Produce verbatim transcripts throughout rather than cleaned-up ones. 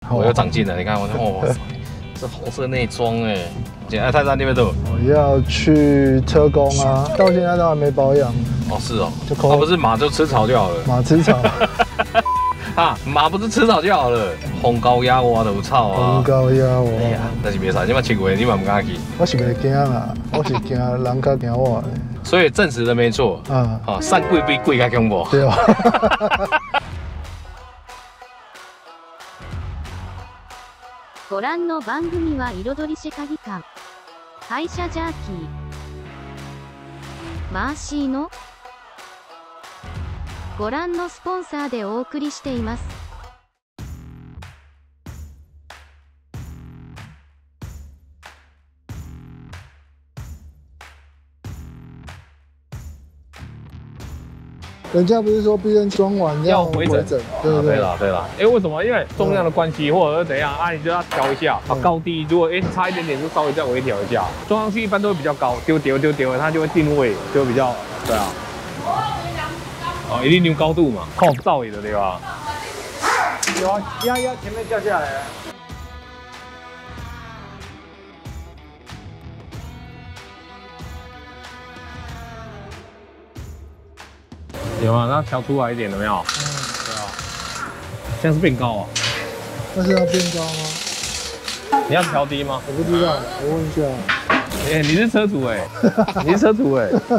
我又长进了。你看我哦，这红色内装哎。现在泰山那边都有。 我要去车工啊，到现在都还没保养。 哦，是哦。 就抠。 它不是马就吃草就好了。 马吃草。 啊，马不是吃草就好了。红高压我都有草啊。 红高压我。 哎呀，但是别使，你嘛七月你嘛唔敢去。 我是袂惊啦，我是惊人家惊我。 所以证实的没错。嗯。好，上贵比贵较恐怖。 对啊。 ご覧の番組は彩りシェカギ館、廃車ジャーキー、マーシーのご覧のスポンサーでお送りしています。 人家不是说避震装完要回整？ 对对对了对了，哎，为什么？因为重量的关系，或者是怎样啊？你就要调一下，啊，高低如果哎差一点点，就稍微再微调一下。装上去一般都会比较高，丢丢丢丢，它就会定位，就比较对啊。哦，一定留高度嘛，靠造野的对吧？有啊，压压前面掉下来了。有啊，那调出来一点有没有？嗯，对啊。这样是变高啊？ 那是要变高吗？ 你要调低吗？ 我不知道，我问一下。 哎、欸，你是车主哎、欸，你是车主哎、欸。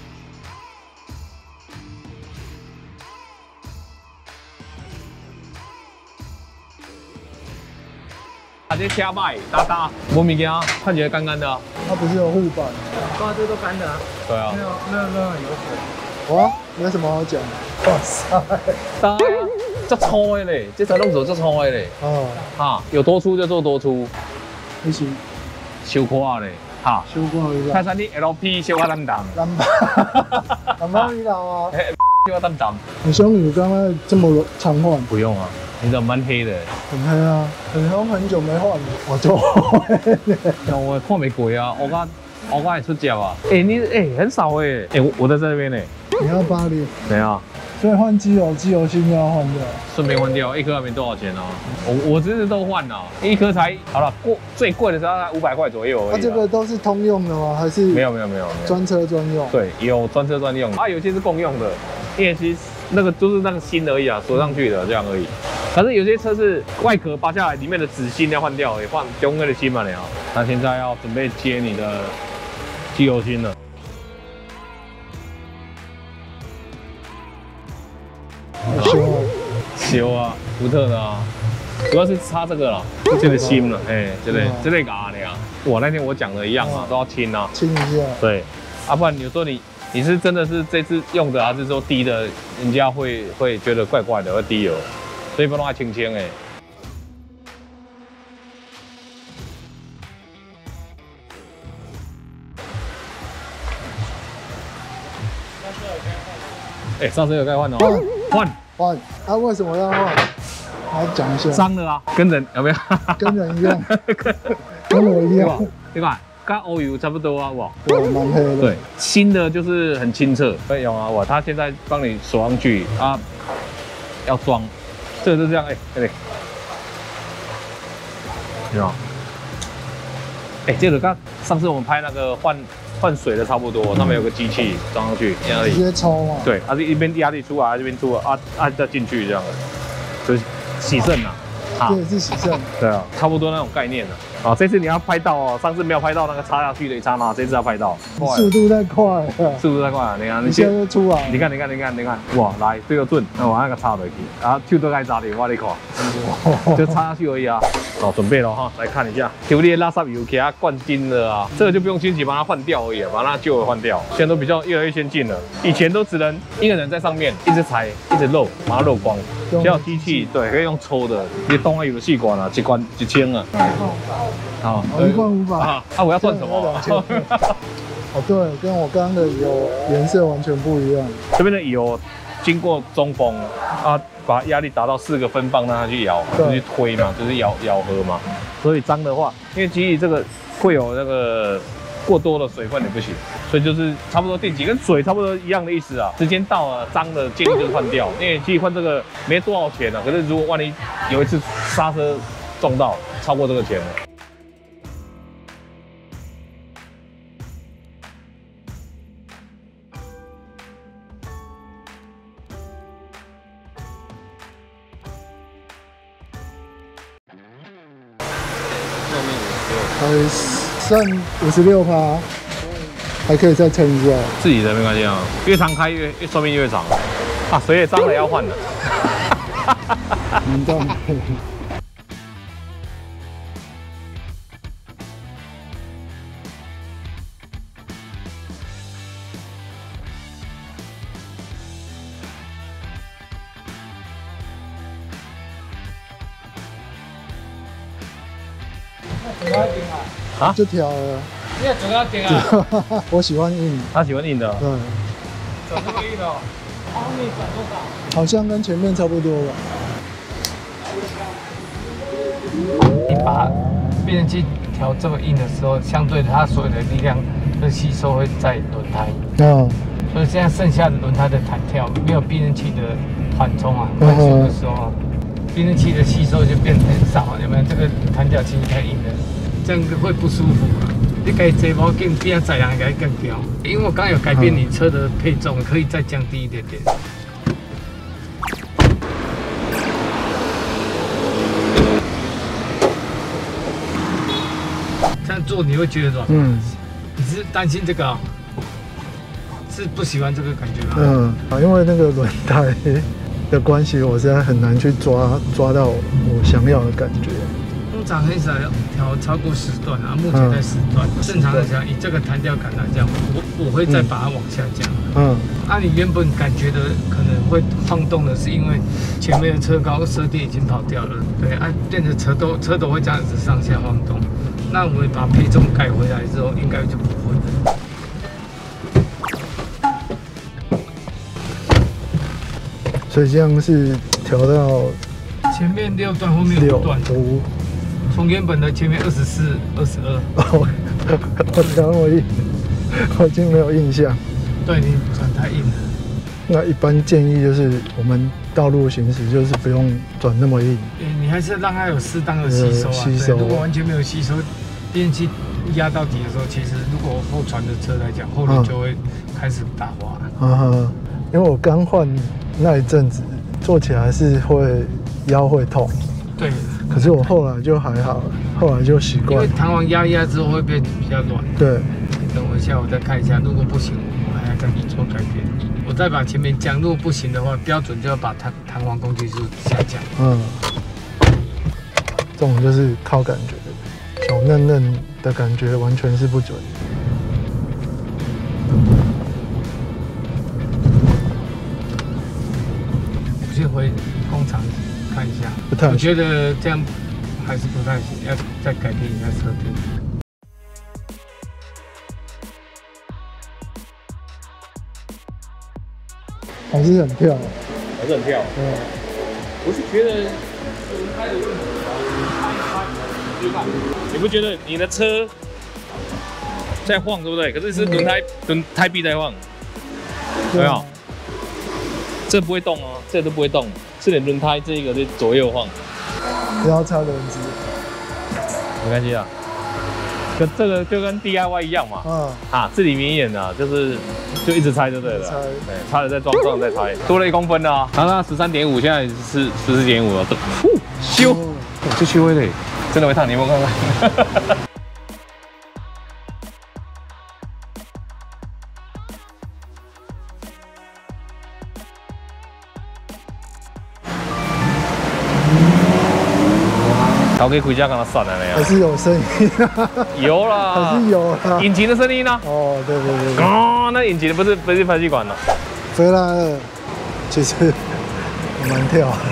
啊，这车摆搭搭，无物件，看起来干干的、啊。 它不是有护板？ 哇，这都干的啊。 对啊。 没有没有没有油水。 哇，没什么好讲。哇塞， 当然，这粗的嘞，这才弄走这粗的嘞。哦。哈，有多粗就做多粗。 你是修胯嘞，哈。 修胯是吧？ 泰山的 L P 修胯淡淡。 淡淡。淡淡你老啊？ 修胯淡淡。 你兄弟刚刚这么常换？ 不用啊，你的蛮黑的。 很黑啊，很黑，很久没换了。我就。 我看没过啊，我刚我刚也出脚啊。哎，你哎很少哎，哎我我在这边呢。 你要八零？ 没有。 所以换机油，机油芯要换掉。 顺便换掉，一颗还没多少钱哦。我我真的都换了，一颗才好了，过最贵的时候才五百块左右而已。 它这个都是通用的吗？还是？ 没有没有没有， 专车专用。 对，有专车专用，啊，有些是共用的，因为其实那个就是那个芯而已啊，锁上去的这样而已。可是有些车是外壳拔下来，里面的纸芯要换掉，也换中间的芯嘛，你啊。那现在要准备接你的机油芯了。 修啊， 修啊，福特的啊，主要是插这个了，这个芯了，哎，这类这类嘎的呀。我那天我讲的一样啊，都要清啊， 清一下。对， 啊，不然有时候你你是真的是这次用的，还是说低的，人家会会觉得怪怪的，会低油，所以不能还清清哎。哎，刹车有该换哦，换换啊！为什么要换？来讲一下。 脏了啊，跟人有没有？ 跟人一样，跟我一样， 对吧？跟欧油差不多啊，哇。 对，蛮黑的。 对，新的就是很清澈。对，有啊，哇，他现在帮你锁上去啊，要装，这个是这样，哎，对，有吗？哎，这个刚上次我们拍那个换。换水的差不多，上面有个机器装上去，这样而已。 直接抽嘛。 对，它是一边压力出来，这边出来，啊啊再进去这样的，就是洗肾啊。 这也是洗肾。 对啊，差不多那种概念的。啊，这次你要拍到哦，上次没有拍到那个插下去的一刹那，这次要拍到。 速度太快了。 速度太快了，你看， 你现在就出来。 你看，你看，你看，你看，哇，来对个准，那我那个插回去，然后 Q 都该扎的，我你看，就插下去而已啊。好，准备了哈，来看一下 ，Q 的拉萨油给它灌金了啊，这个就不用清洗，把它换掉而已，把它旧的换掉。现在都比较越来越先进了，以前都只能一个人在上面一直踩，一直漏，把它漏光。现在有机器，对，可以用抽的，你动啊有的细管啊，一罐一千啊。 好，一罐五百。啊， 啊，我要算什么？ 哦，对，跟我刚刚的油颜色完全不一样。 这边的油经过中风啊，把压力达到四个分泵，让它去摇，去推嘛，就是咬咬合嘛。所以脏的话，因为机器这个会有那个过多的水分也不行，所以就是差不多定级，跟水差不多一样的意思啊。时间到了，脏的建议就是换掉，因为机器换这个没多少钱啊。可是如果万一有一次刹车中到超过这个钱了。 还剩五十六趴，还可以再撑一下。 自己的没关系啊，越常开越越寿命越长啊，水也脏了要换了。 嗯，这样。 啊？ 就调了。 你也主要点啊？ 我喜欢硬。 他喜欢硬的。 对。 转这么硬哦？后面转多少？ 好像跟前面差不多吧。 你把变声器调这么硬的时候，相对的它所有的力量的吸收会在轮胎。 嗯。 所以现在剩下的轮胎的弹跳，没有变声器的缓冲啊、缓冲的时候啊，变声器的吸收就变得很少啊，有没有？这个弹跳其实太硬了，这样会不舒服啊。你可以这包更比载人该更调，因为我刚刚有改变你车的配重，可以再降低一点点。这样做你会觉得软吗？嗯。你是担心这个啊？是不喜欢这个感觉吗？ 嗯，啊，因为那个轮胎的关系，我现在很难去抓抓到我想要的感觉。 通常很少要调超过十段啊，目前在十段。嗯、正常来讲，以这个弹跳感来讲，我我会再把它往下降。嗯，啊，你原本感觉的可能会晃动的，是因为前面的车高车底已经跑掉了，对，啊，变成车斗车斗会这样子上下晃动。那我们把配重改回来之后，应该就不会了。 所以这样是调到前面六段，后面五段。 五。 从原本的前面二十四、二十二。 哦，我调我一，我已经没有印象。 对，你转太硬了。 那一般建议就是我们道路行驶就是不用转那么硬。 你还是让它有适当的吸收啊。吸收。如果完全没有吸收，变声器压到底的时候，其实如果后传的车来讲，后轮就会开始打滑。 啊，因为我刚换那一阵子，坐起来是会腰会痛。对。可是我后来就还好，后来就习惯。因为弹簧压一压之后会变比较软。 对。 等我一下，我再看一下，如果不行，我还要再做改变。我再把前面降，如果不行的话，标准就要把弹弹簧工具数下降。嗯。 这种就是靠感觉，小嫩嫩的感觉完全是不准。 我先回工厂看一下， 不太， 我觉得这样还是不太行，要再改变一下车体。 还是很跳， 还是很跳。嗯，我是觉得轮胎的问题啊，你看，你不觉得你的车在晃，对不对？可是是轮胎轮胎壁在晃，有没有？这不会动哦，这都不会动，是你轮胎这一个在左右晃。 不要擦轮子， 没关系啊。跟这个就跟 D I Y 一样嘛。嗯。啊，至理名言啊，就是就一直拆就对了。拆。对，拆了再装，装了再拆，多了一公分啊。刚刚十三点五，现在是十四点五了。呼，修，这修会嘞，真的会烫，你有没有看看？头可以回家跟他散了没有？ 还是有声音、啊， 有啦， 还是有啦， 引擎的声音呢、啊？ 哦，对对对对， 哦，那引擎不是不是排气管了？ 飞来了，其实蛮跳的。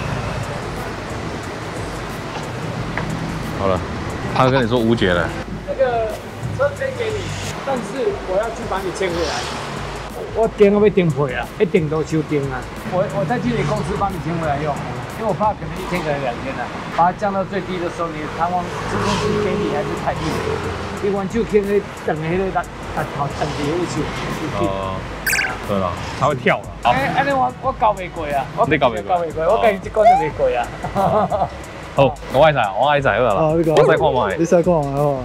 好了，他跟你说无解了。 那个车签给你，但是我要去把你签回来。我钉要钉配啊，一钉都修钉啊。我我再去你公司帮你签回来用。因为我怕可能一天可能两天了，把它降到最低的时候，你的弹簧支撑器给你还是太硬，你完就可以等那个打打头等住一起。 哦，对了，它会跳了。哎， 安尼我我教袂过啊， 你教袂过？ 教袂过，我跟你这关都袂过啊。 好，我爱踩，我爱踩好了。 啊，你讲， 我再看卖。 你再看卖好。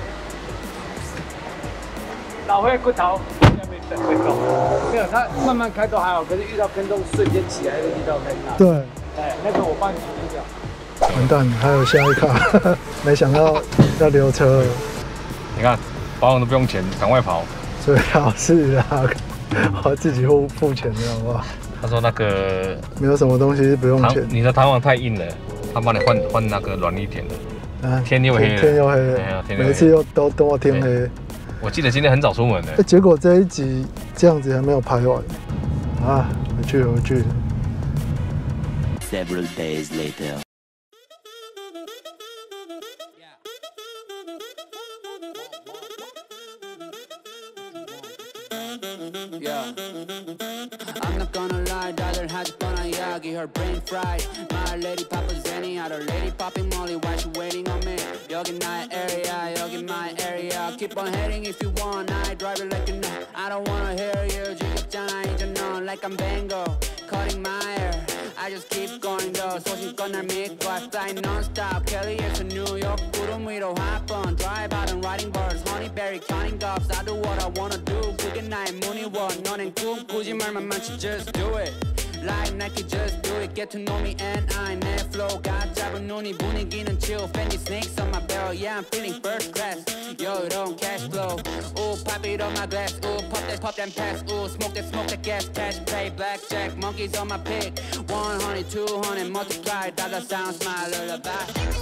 老会骨头下面等会动，没有它慢慢开都还好，可是遇到跟动瞬间起来的力道太大。 对， 哎，那个我帮你处理掉。 完蛋，还有下一卡，没想到要溜车了。 你看，保养都不用钱，赶快跑。 最好是啊，我自己付付钱的好不好？ 他说那个没有什么东西是不用钱。 你的弹簧太硬了，他帮你换换那个软一点的。啊，天又黑了， 天又黑了，每次又都等我天黑。 我记得今天很早出门的。 哎，结果这一集这样子还没有拍完啊！回去了，回去了。Several days later. Yeah. I'm not gonna lie, 다들 하지 뻔한 이야기, her brain fried. My lady Papa Zenny, other lady popping Molly, why she waiting on me? 여긴 나의 area, 여긴 my area. Keep on heading if you want, I drive it like you know. I don't wanna hear you, 지겹잖아 이제 넌 like I'm Bango, cutting my hair. I just keep going though, 소신껏 날 믿고 I fly non-stop. Kelly에서 New York, 구름 위로 hop on. Drive out and riding birds, honeyberry counting gobs. I do what I wanna do, 그게 나의 무늬원. 너넨 꿈꾸지 말만 많지, just do it. Like Nike, just do it. Get to know me and I 내 flow got 잡은 눈이 분위기는 chill. Fendi snakes on my belt, yeah I'm feeling first class. Yo, it don't cash flow. Ooh, pop it on my glass. Ooh, pop that, pop that pass. Ooh, smoke that, smoke that gas. Cash play, blackjack, monkeys on my pick. One hundred, two hundred, multiply. Dollar sound, smile, lullaby.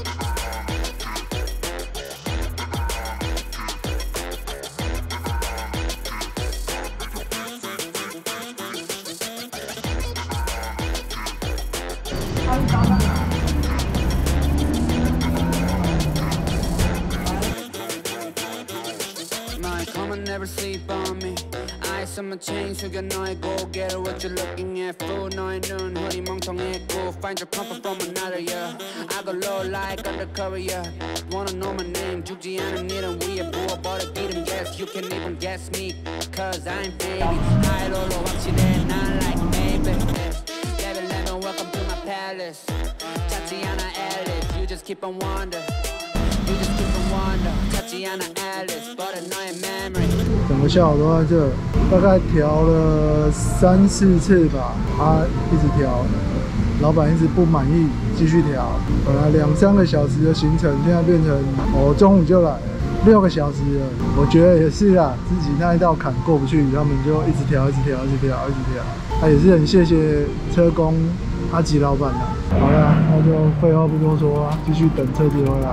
Never sleep on me. Eyes on my chain, 숙여 너의 고개를 what you looking at. Fool 너의 눈 허리 멍청했고. Find your comfort from another, yeah. I go low like undercover, yeah. Wanna know my name, 죽지 않은 일은 위에 부어버려 기름. Yes, you can even guess me, cause I'm baby. High low 확실해, not like maybe. Level level, welcome to my palace. 찾지 않아 Alice, you just keep on wonder. You just keep on wonder. 찾지 않아 Alice, but 너의 memory. 整个下午都在这，大概调了三四次吧，他一直调，老板一直不满意，继续调。本来两三个小时的行程，现在变成我、哦、中午就来了，六个小时了。我觉得也是啦，自己那一道坎过不去，他们就一直调，一直调，一直调，一直调。他、啊、也是很谢谢车工阿吉老板啦。好啦，那就废话不多说，继续等车子回来。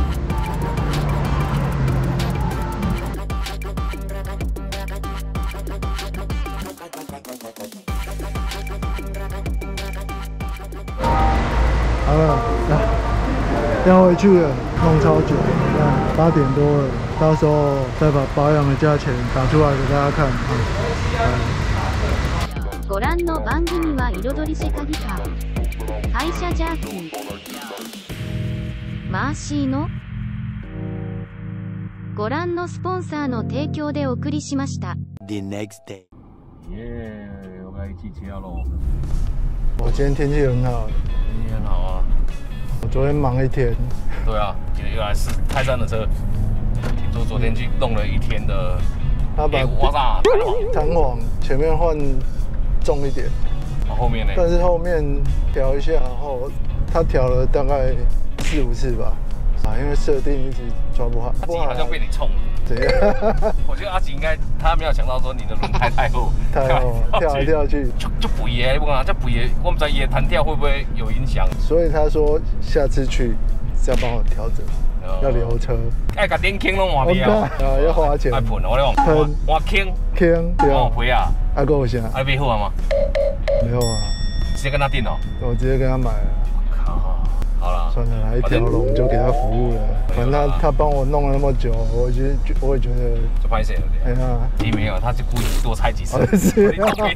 好了，来，要回去了，弄超久，看八点多了，到时候再把保养的价钱打出来给大家看啊。 ご覧の番組は彩り世界観、会社ジャーキー、マーシーのご覧のスポンサーの提供でお送りしました。 The next day。 耶，我们一起骑到喽。 我今天天气很好。 天气很好啊。 我昨天忙一天。对啊，原来是泰山的车。听说昨天去弄了一天的。 他把哇塞， 弹簧前面换重一点。 后面呢？ 但是后面调一下，然后他调了大概四五次吧。啊，因为设定一直抓不好。 阿吉好像被你冲。怎样？我觉得阿吉应该他没有想到说你的轮胎太厚， 太厚，跳来跳去， 就就不耶，不讲这不耶，我们在耶弹跳会不会有影响？ 所以他说下次去是要帮我调整，要留车。 哎，把电坑拢换掉， 啊，要花钱。 爱喷，我咧换喷，换坑， 坑，对啊。 赔啊？ 还够有钱？ 还买好吗？ 没有啊， 直接跟他订哦。 我直接跟他买了。 好了， 算了，来一条龙就给他服务了。反正他他帮我弄了那么久，我觉得我也觉得就拍谁了？哎呀，你没有，他是故意多猜几次。是啊，我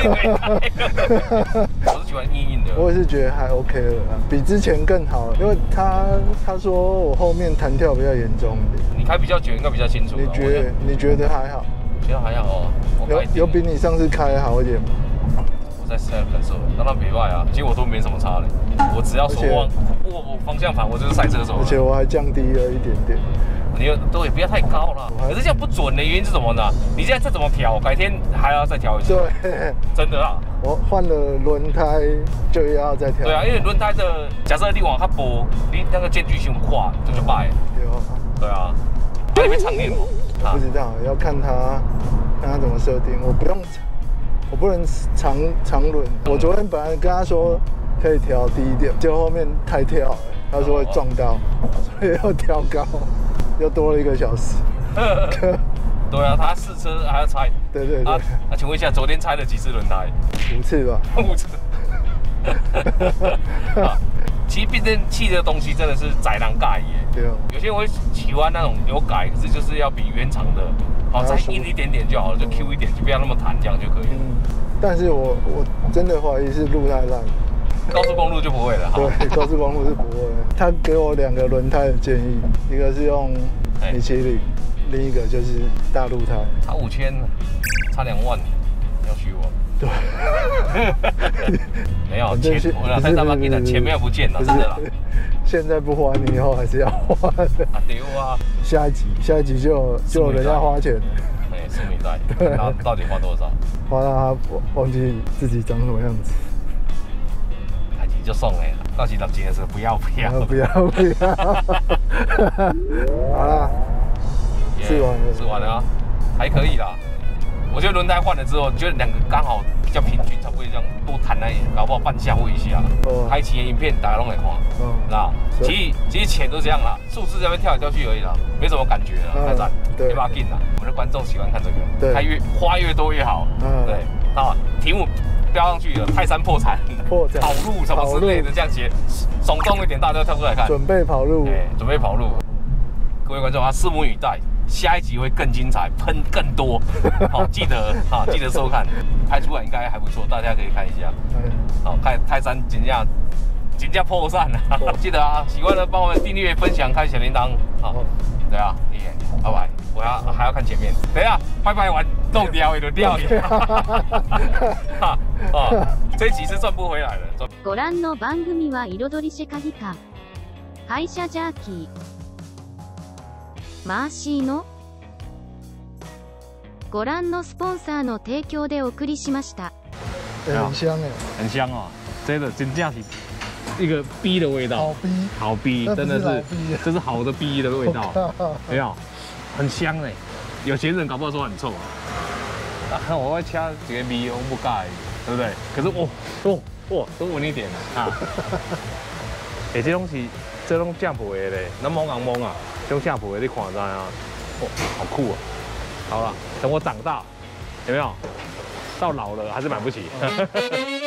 是喜欢硬硬的。 我也是觉得还 OK 了，比之前更好。因为他他说我后面弹跳比较严重一点。 你开比较久，应该比较清楚。 你觉得你觉得还好？ 我觉得还好哦。 有有比你上次开好一点吗？ 我在现在感受，当然没坏啊，其实我都没什么差嘞，我只要手握握我方向盘，我就是赛车手。 而且我还降低了一点点。 你都也不要太高了，可是这样不准的原因是什么呢？你现在再怎么调，改天还要再调一次。 对， 真的啊。我换了轮胎就要再调。 对啊，因为轮胎的假设你往它拨，你那个间距性快，这就败。 对啊。 对啊。它里面常练哦。 不知道，要看它看它怎么设定。我不用，我不能长长轮。我昨天本来跟他说可以调低一点，结果后面太跳了，他说会撞到，所以要调高。又多了一个小时。 对啊，他试车还要拆。 对对对。啊， 那请问一下，昨天拆了几次轮胎？ 五次吧。 五次。啊，其实变电器的东西真的是宰人改耶。对啊。有些人会喜欢那种有改，可是就是要比原厂的好再硬一点点就好了，就 Q 一点，就不要那么弹，这样就可以了。嗯。但是我我真的怀疑是路太烂。高速公路就不会了。对，高速公路是不会。他给我两个轮胎的建议，一个是用米其林，另一个就是大陆胎。差五千，差两万，要许我。对。没有钱，我才他妈给他钱没有不见了，真的啦。现在不花，你以后还是要花的。啊丢啊！下一集，下一集就就有人要花钱了。哎，拭目以待。对。然后到底花多少？花到他忘记自己长什么样子。就送哎，到期到期的时候不要不要不要不要，好了，试完了试完了啊，还可以啦。我觉得轮胎换了之后，觉得两个刚好比较平均，差不多这样多弹那一点，搞不好半夏威夷下。哦。开启的影片大家都会看，哦，那其实其实钱都这样啦，数字在那边跳来跳去而已啦，没什么感觉啦，太赞，对吧？劲啦，我们的观众喜欢看这个，对，开越花越多越好，嗯，对，好，题目。标上去了，泰山破产，破产跑路什么之类的，这样写耸动一点，大家跳出来看。准备跑路，哎，准备跑路。各位观众啊，拭目以待，下一集会更精彩，喷更多。好，记得啊，记得收看，拍出来应该还不错，大家可以看一下。好，看泰山怎样，怎样破产了。记得啊，喜欢的帮我们订阅、分享、开小铃铛。好，对啊，耶，拜拜。我要还要看前面，等一下拜拜完弄掉也就掉一样。啊，这一集是赚不回来的。 ご覧の番組は彩りシェカギカ、廃車ジャーキー、マーシーのご覧のスポンサーの提供でお送りしました。 很香哎， 很香哦，真的真正是一个逼的味道， 好逼， 好逼，真的是，这是好的逼的味道，没有。很香哎，有钱人搞不好说很臭啊。啊，我会掐几个米，我不盖，对不对？可是哦哦哇，都稳一点啊。哎，这东西，这种酱皮的嘞，那蒙昂蒙啊，这种酱皮的你看知啊？哦，好酷啊！好了，等我长大，有没有？到老了还是买不起。